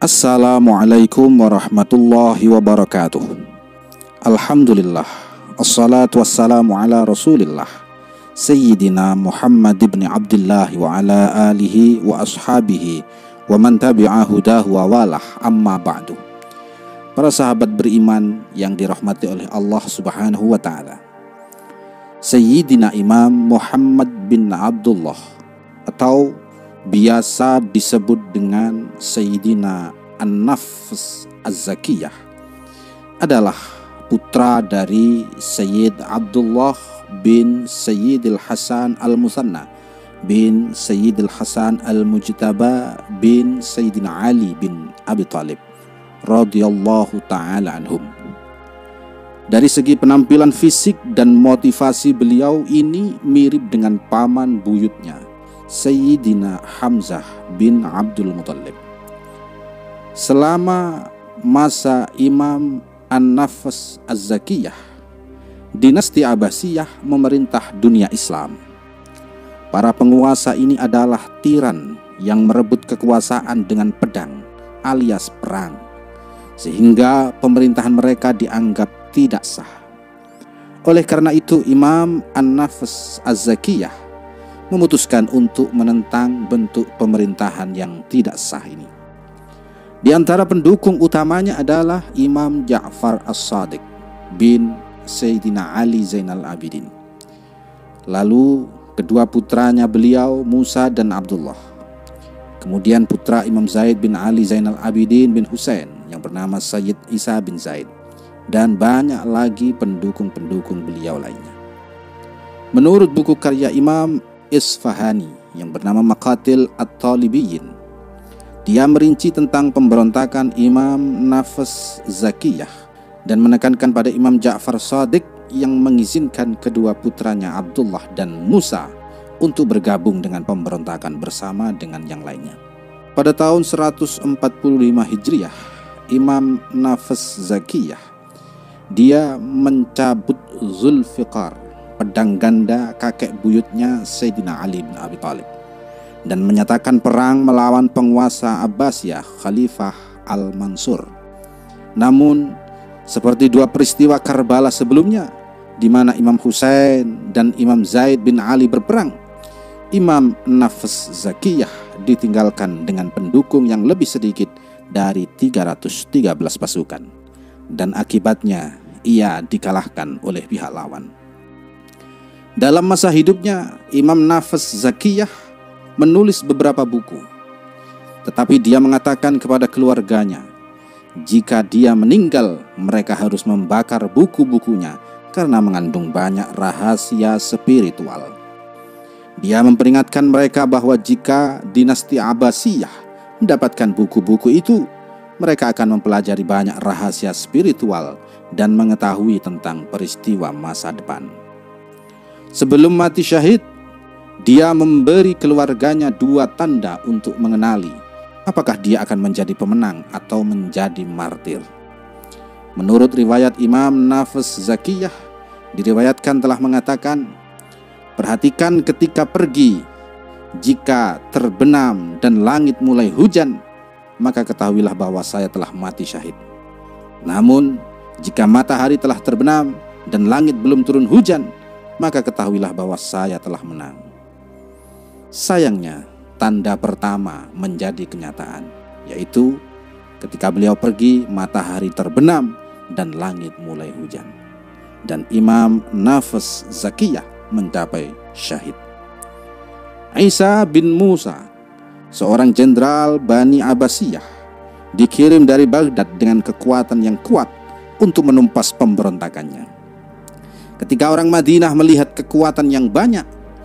Assalamualaikum warahmatullahi wabarakatuh. Alhamdulillah, assalatu wassalamu ala rasulillah Sayyidina Muhammad ibn Abdullah wa ala alihi wa ashabihi wa man tabi'a hudahu wa walah, amma ba'du. Para sahabat beriman yang dirahmati oleh Allah subhanahu wa ta'ala, Sayyidina Imam Muhammad bin Abdullah atau biasa disebut dengan Sayyidina An-Nafs Az-Zakiyah adalah putra dari Sayyid Abdullah bin Sayyidil Hasan Al-Musanna bin Sayyidil Hasan Al-Mujtaba bin Sayyidina Ali bin Abi Thalib radhiyallahu ta'ala anhum. Dari segi penampilan fisik dan motivasi, beliau ini mirip dengan paman buyutnya, Sayyidina Hamzah bin Abdul Muttalib. Selama masa Imam An-Nafs Az-Zakiyah, dinasti Abbasiyah memerintah dunia Islam. Para penguasa ini adalah tiran yang merebut kekuasaan dengan pedang alias perang, sehingga pemerintahan mereka dianggap tidak sah. Oleh karena itu, Imam An-Nafs Az-Zakiyah memutuskan untuk menentang bentuk pemerintahan yang tidak sah ini. Di antara pendukung utamanya adalah Imam Ja'far As-Shadiq bin Sayyidina Ali Zainal Abidin. Lalu kedua putranya beliau, Musa dan Abdullah. Kemudian putra Imam Zaid bin Ali Zainal Abidin bin Husain yang bernama Sayyid Isa bin Zaid, dan banyak lagi pendukung-pendukung beliau lainnya. Menurut buku karya Imam Isfahani yang bernama Maqatil At-Talibiyin, dia merinci tentang pemberontakan Imam Nafs Zakiyah dan menekankan pada Imam Ja'far Shadiq yang mengizinkan kedua putranya Abdullah dan Musa untuk bergabung dengan pemberontakan bersama dengan yang lainnya. Pada tahun 145 Hijriah, Imam Nafs Zakiyah dia mencabut Zulfiqar, pedang ganda kakek buyutnya Sayyidina Ali bin Abi Thalib, dan menyatakan perang melawan penguasa Abbasiyah Khalifah Al-Mansur. Namun, seperti dua peristiwa Karbala sebelumnya, di mana Imam Husain dan Imam Zaid bin Ali berperang, Imam Nafs Zakiyah ditinggalkan dengan pendukung yang lebih sedikit dari 313 pasukan, dan akibatnya ia dikalahkan oleh pihak lawan. Dalam masa hidupnya, Imam Nafs Zakiyah menulis beberapa buku, tetapi dia mengatakan kepada keluarganya, jika dia meninggal, mereka harus membakar buku-bukunya karena mengandung banyak rahasia spiritual. Dia memperingatkan mereka bahwa jika dinasti Abbasiyah mendapatkan buku-buku itu, mereka akan mempelajari banyak rahasia spiritual dan mengetahui tentang peristiwa masa depan. Sebelum mati syahid, dia memberi keluarganya dua tanda untuk mengenali apakah dia akan menjadi pemenang atau menjadi martir. Menurut riwayat Imam Nafs Zakiyah, diriwayatkan telah mengatakan, perhatikan ketika pergi, jika terbenam dan langit mulai hujan, maka ketahuilah bahwa saya telah mati syahid. Namun, jika matahari telah terbenam dan langit belum turun hujan, maka ketahuilah bahwa saya telah menang. Sayangnya, tanda pertama menjadi kenyataan, yaitu ketika beliau pergi, matahari terbenam dan langit mulai hujan, dan Imam Nafs Zakiyah mencapai syahid. Isa bin Musa, seorang jenderal Bani Abbasiyah, dikirim dari Baghdad dengan kekuatan yang kuat untuk menumpas pemberontakannya. Ketika orang Madinah melihat kekuatan yang banyak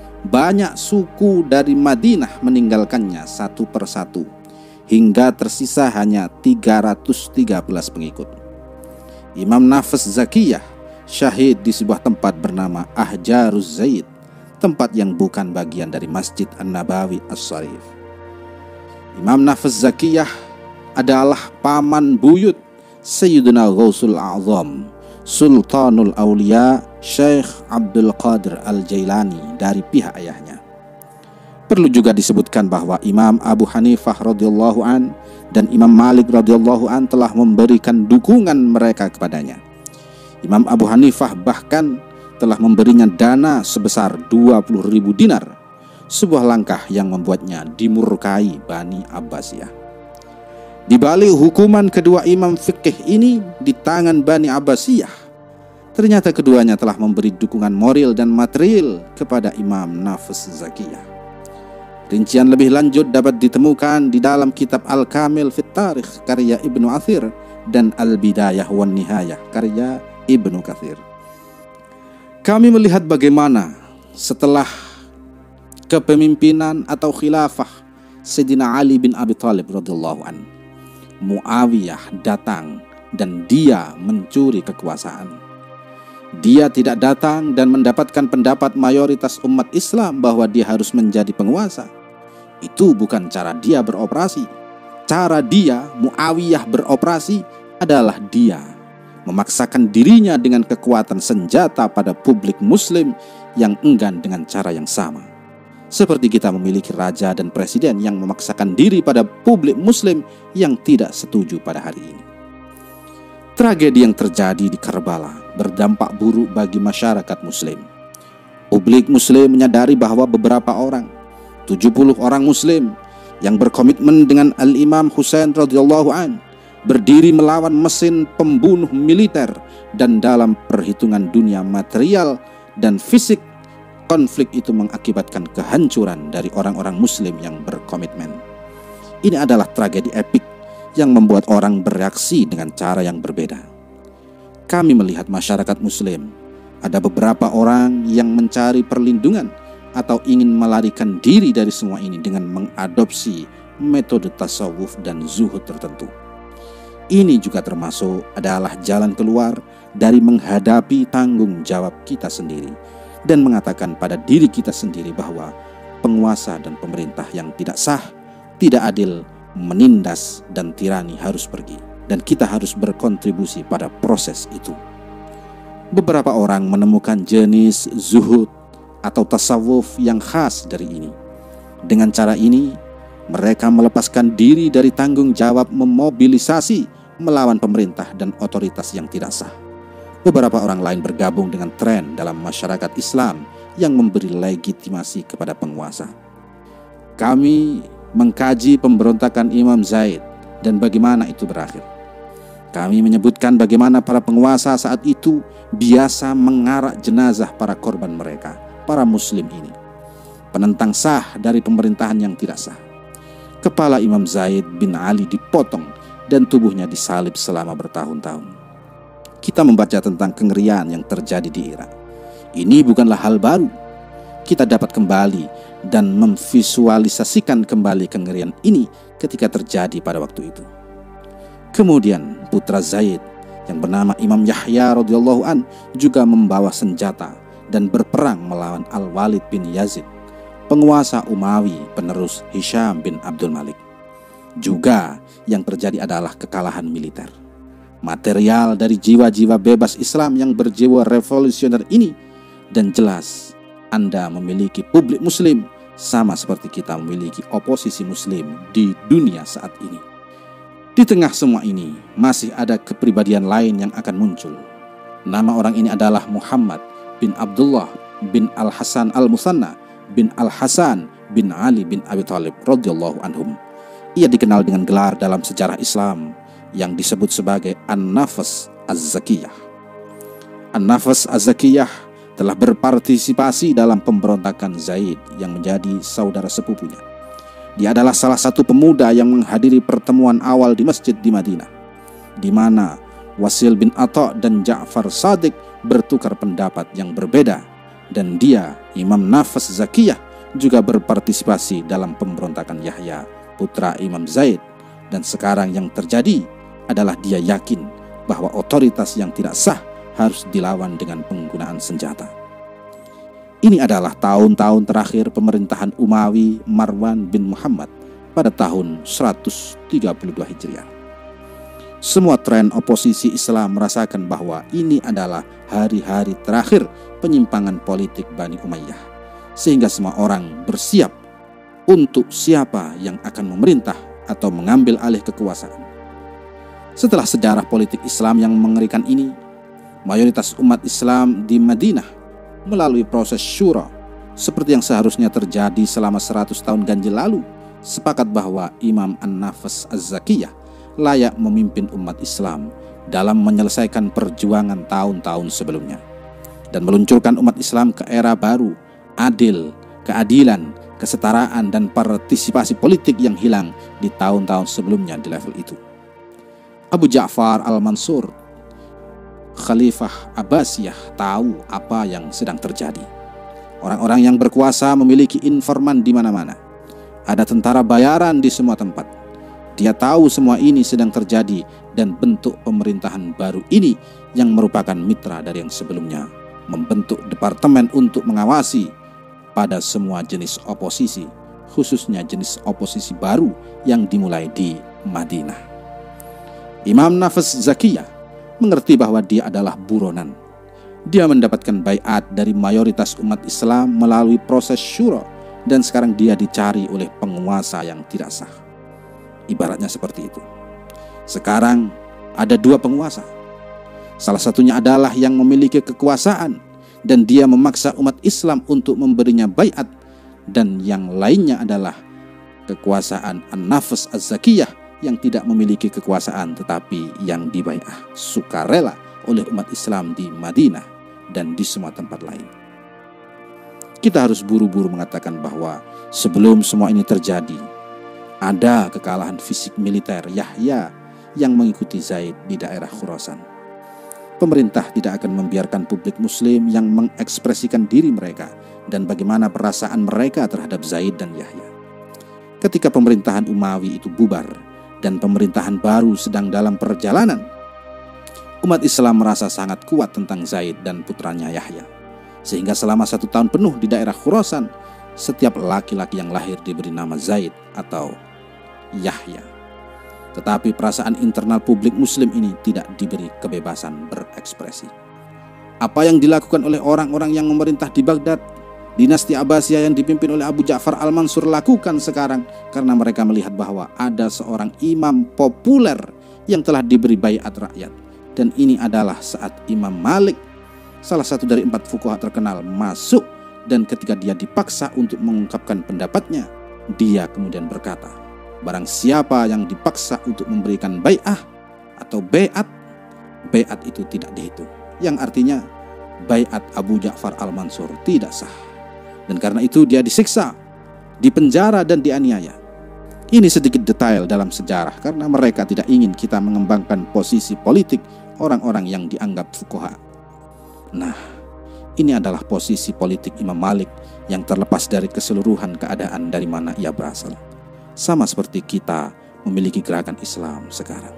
suku dari Madinah meninggalkannya satu persatu, hingga tersisa hanya 313 pengikut. Imam Nafs Zakiyah syahid di sebuah tempat bernama Ahjaruz Zaid, tempat yang bukan bagian dari Masjid An-Nabawi As-Sharif. Imam Nafs Zakiyah adalah paman buyut Sayyidina Ghausul A'zam Sultanul Aulia Syekh Abdul Qadir Al-Jailani dari pihak ayahnya. Perlu juga disebutkan bahwa Imam Abu Hanifah radhiyallahu an dan Imam Malik radhiyallahu an telah memberikan dukungan mereka kepadanya. Imam Abu Hanifah bahkan telah memberinya dana sebesar 20.000 dinar, sebuah langkah yang membuatnya dimurkai Bani Abbasiyah. Di balik hukuman kedua imam fikih ini di tangan Bani Abbasiyah, ternyata keduanya telah memberi dukungan moral dan material kepada Imam Nafas Zakiyah. Rincian lebih lanjut dapat ditemukan di dalam kitab Al-Kamil fit Tarikh karya Ibnu Athir dan Al-Bidayah wan Nihayah karya Ibnu Katsir. Kami melihat bagaimana setelah kepemimpinan atau khilafah Sayyidina Ali bin Abi Thalib radhiyallahu an, Muawiyah datang dan dia mencuri kekuasaan. Dia tidak datang dan mendapatkan pendapat mayoritas umat Islam bahwa dia harus menjadi penguasa. Itu bukan cara dia beroperasi. Cara dia, Muawiyah, beroperasi adalah dia memaksakan dirinya dengan kekuatan senjata pada publik muslim yang enggan dengan cara yang sama. Seperti kita memiliki raja dan presiden yang memaksakan diri pada publik muslim yang tidak setuju pada hari ini. Tragedi yang terjadi di Karbala berdampak buruk bagi masyarakat muslim. Publik muslim menyadari bahwa beberapa orang, 70 orang muslim yang berkomitmen dengan Al-Imam Husain radhiyallahu an, berdiri melawan mesin pembunuh militer, dan dalam perhitungan dunia material dan fisik, konflik itu mengakibatkan kehancuran dari orang-orang muslim yang berkomitmen. Ini adalah tragedi epik yang membuat orang bereaksi dengan cara yang berbeda. Kami melihat masyarakat muslim, ada beberapa orang yang mencari perlindungan atau ingin melarikan diri dari semua ini dengan mengadopsi metode tasawuf dan zuhud tertentu. Ini juga termasuk adalah jalan keluar dari menghadapi tanggung jawab kita sendiri dan mengatakan pada diri kita sendiri bahwa penguasa dan pemerintah yang tidak sah, tidak adil, menindas dan tirani harus pergi, dan kita harus berkontribusi pada proses itu. Beberapa orang menemukan jenis zuhud atau tasawuf yang khas dari ini. Dengan cara ini, mereka melepaskan diri dari tanggung jawab memobilisasi melawan pemerintah dan otoritas yang tidak sah. Beberapa orang lain bergabung dengan tren dalam masyarakat Islam yang memberi legitimasi kepada penguasa. Kami mengkaji pemberontakan Imam Zaid dan bagaimana itu berakhir. Kami menyebutkan bagaimana para penguasa saat itu biasa mengarak jenazah para korban mereka, para muslim ini, penentang sah dari pemerintahan yang tidak sah. Kepala Imam Zaid bin Ali dipotong dan tubuhnya disalib selama bertahun-tahun. Kita membaca tentang kengerian yang terjadi di Irak. Ini bukanlah hal baru. Kita dapat kembali dan memvisualisasikan kembali kengerian ini ketika terjadi pada waktu itu. Kemudian putra Zaid yang bernama Imam Yahya radhiyallahu an juga membawa senjata dan berperang melawan Al-Walid bin Yazid, penguasa Umawi penerus Hisham bin Abdul Malik. Juga yang terjadi adalah kekalahan militer. Material dari jiwa-jiwa bebas Islam yang berjiwa revolusioner ini, dan jelas Anda memiliki publik muslim sama seperti kita memiliki oposisi muslim di dunia saat ini. Di tengah semua ini masih ada kepribadian lain yang akan muncul. Nama orang ini adalah Muhammad bin Abdullah bin Al-Hasan Al-Musanna bin Al-Hasan bin Ali bin Abi Thalib radhiyallahu anhum. Ia dikenal dengan gelar dalam sejarah Islam yang disebut sebagai An-Nafas Az-Zakiyah. An-Nafas Az-Zakiyah telah berpartisipasi dalam pemberontakan Zaid yang menjadi saudara sepupunya. Dia adalah salah satu pemuda yang menghadiri pertemuan awal di masjid di Madinah, di mana Wasil bin Atha dan Ja'far Shadiq bertukar pendapat yang berbeda, dan dia, Imam Nafas Zakiyah, juga berpartisipasi dalam pemberontakan Yahya, putra Imam Zaid. Dan sekarang yang terjadi adalah dia yakin bahwa otoritas yang tidak sah harus dilawan dengan penggunaan senjata. Ini adalah tahun-tahun terakhir pemerintahan Umawi Marwan bin Muhammad pada tahun 132 Hijriah. Semua tren oposisi Islam merasakan bahwa ini adalah hari-hari terakhir penyimpangan politik Bani Umayyah, sehingga semua orang bersiap untuk siapa yang akan memerintah atau mengambil alih kekuasaan. Setelah sejarah politik Islam yang mengerikan ini, mayoritas umat Islam di Madinah melalui proses syura seperti yang seharusnya terjadi selama 100 tahun ganjil lalu, sepakat bahwa Imam An-Nafas Az-Zakiyah layak memimpin umat Islam dalam menyelesaikan perjuangan tahun-tahun sebelumnya dan meluncurkan umat Islam ke era baru, adil, keadilan, kesetaraan, dan partisipasi politik yang hilang di tahun-tahun sebelumnya di level itu. Abu Ja'far Al-Mansur, Khalifah Abbasiyah, tahu apa yang sedang terjadi. Orang-orang yang berkuasa memiliki informan di mana-mana. Ada tentara bayaran di semua tempat. Dia tahu semua ini sedang terjadi dan bentuk pemerintahan baru ini yang merupakan mitra dari yang sebelumnya membentuk departemen untuk mengawasi pada semua jenis oposisi, khususnya jenis oposisi baru yang dimulai di Madinah. Imam Nafas Zakiyah mengerti bahwa dia adalah buronan. Dia mendapatkan baiat dari mayoritas umat Islam melalui proses syura dan sekarang dia dicari oleh penguasa yang tidak sah. Ibaratnya seperti itu. Sekarang ada dua penguasa. Salah satunya adalah yang memiliki kekuasaan dan dia memaksa umat Islam untuk memberinya baiat, dan yang lainnya adalah kekuasaan An-Nafas Az-Zakiyah yang tidak memiliki kekuasaan tetapi yang dibaiat sukarela oleh umat Islam di Madinah dan di semua tempat lain. Kita harus buru-buru mengatakan bahwa sebelum semua ini terjadi, ada kekalahan fisik militer Yahya yang mengikuti Zaid di daerah Khurasan. Pemerintah tidak akan membiarkan publik muslim yang mengekspresikan diri mereka dan bagaimana perasaan mereka terhadap Zaid dan Yahya. Ketika pemerintahan Umawi itu bubar dan pemerintahan baru sedang dalam perjalanan, umat Islam merasa sangat kuat tentang Zaid dan putranya Yahya. Sehingga selama 1 tahun penuh di daerah Khurasan, setiap laki-laki yang lahir diberi nama Zaid atau Yahya. Tetapi perasaan internal publik muslim ini tidak diberi kebebasan berekspresi. Apa yang dilakukan oleh orang-orang yang memerintah di Baghdad, dinasti Abbasiyah yang dipimpin oleh Abu Ja'far Al-Mansur lakukan sekarang karena mereka melihat bahwa ada seorang imam populer yang telah diberi baiat rakyat. Dan ini adalah saat Imam Malik, salah satu dari 4 fuqaha terkenal, masuk, dan ketika dia dipaksa untuk mengungkapkan pendapatnya, dia kemudian berkata, barang siapa yang dipaksa untuk memberikan bai'ah atau bai'at itu tidak dihitung. Yang artinya bai'at Abu Ja'far Al-Mansur tidak sah. Dan karena itu dia disiksa, dipenjara dan dianiaya. Ini sedikit detail dalam sejarah karena mereka tidak ingin kita mengembangkan posisi politik orang-orang yang dianggap fuqaha. Nah, ini adalah posisi politik Imam Malik yang terlepas dari keseluruhan keadaan dari mana ia berasal. Sama seperti kita memiliki gerakan Islam sekarang.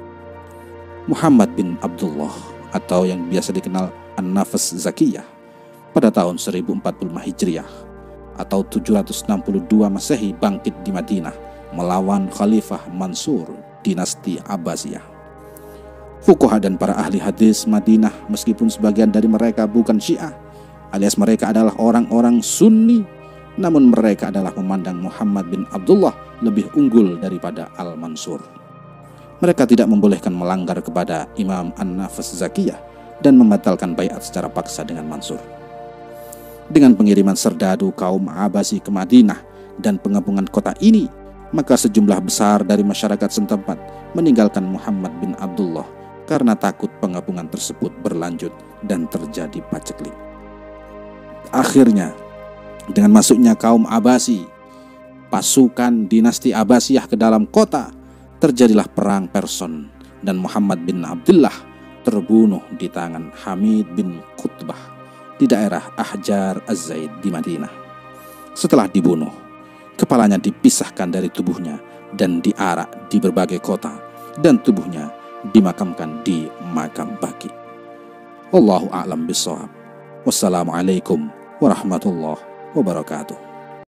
Muhammad bin Abdullah atau yang biasa dikenal An-Nafas Zakiyah pada tahun 1045 Hijriah atau 762 Masehi bangkit di Madinah melawan Khalifah Mansur dinasti Abbasiyah. Fuqaha dan para ahli hadis Madinah, meskipun sebagian dari mereka bukan Syiah, alias mereka adalah orang-orang Sunni, namun mereka adalah memandang Muhammad bin Abdullah lebih unggul daripada Al-Mansur. Mereka tidak membolehkan melanggar kepada Imam An-Nafas Zakiyah dan membatalkan baiat secara paksa dengan Mansur. Dengan pengiriman serdadu kaum Abbasi ke Madinah dan pengepungan kota ini, maka sejumlah besar dari masyarakat setempat meninggalkan Muhammad bin Abdullah karena takut pengepungan tersebut berlanjut dan terjadi paceklik. Akhirnya, dengan masuknya kaum Abbasi, pasukan dinasti Abbasiyah ke dalam kota, terjadilah perang person dan Muhammad bin Abdullah terbunuh di tangan Hamid bin Qutbah di daerah Ahjar Az-Zaid di Madinah. Setelah dibunuh, kepalanya dipisahkan dari tubuhnya dan diarak di berbagai kota dan tubuhnya dimakamkan di makam Baqi. Wallahu a'lam bishawab. Wassalamualaikum warahmatullahi wabarakatuh.